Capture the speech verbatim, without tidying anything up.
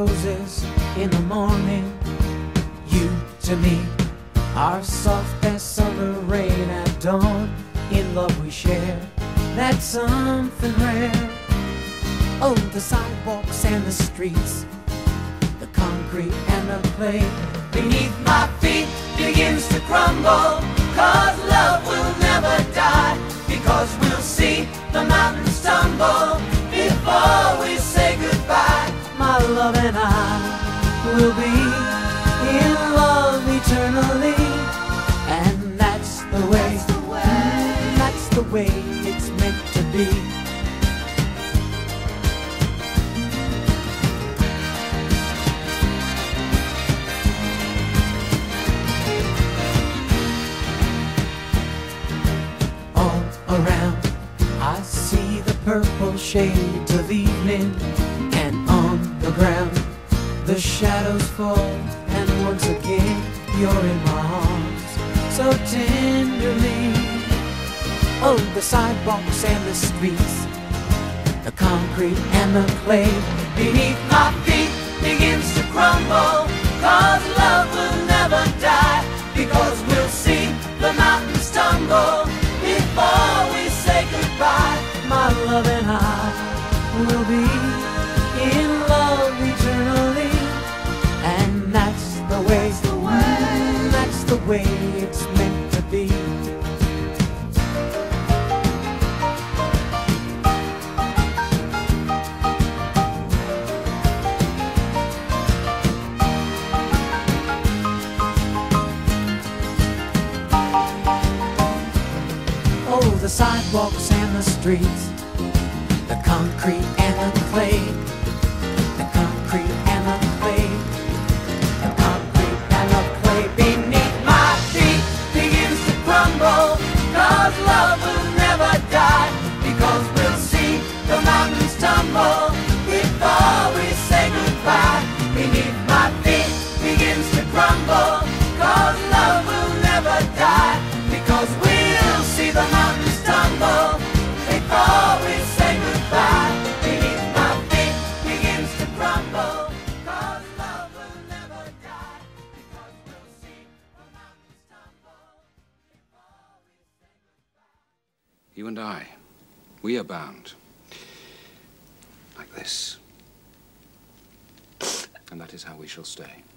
roses in the morning. You to me are soft as summer rain at dawn. In love we share, that's something rare. Oh, the sidewalks and the streets, the concrete and the clay beneath my feet begins to crumble. Cause love will never die, because we'll see the mountains tumble before we say goodbye. My love and I will be in love eternally, and that's the way, that's the way, that's the way it's meant to be. All around I see the purple shades of evening, and on the ground the shadows fall, and once again you're in my arms so tenderly. Oh, the sidewalks and the streets, the concrete and the clay beneath my feet begins to crumble. Cause love will never die, because we'll see the mountains tumble before we say goodbye. My love and I will be in love eternally, and that's the way, that's the way, that's the way it's meant to be. Oh, the sidewalks and the streets, the concrete and the clay, the concrete and the clay, the concrete and the clay beneath my feet begins to crumble. Cause love will never die, because we'll see the mountains tumble before we say goodbye. Beneath my feet begins to crumble. Cause love will never die, because we'll see the mountains tumble before we say goodbye. Beneath my feet begins to crumble. Cause love will never die, because we'll see the mountains tumble before we say goodbye. You and I, we are bound like this, and that is how we shall stay.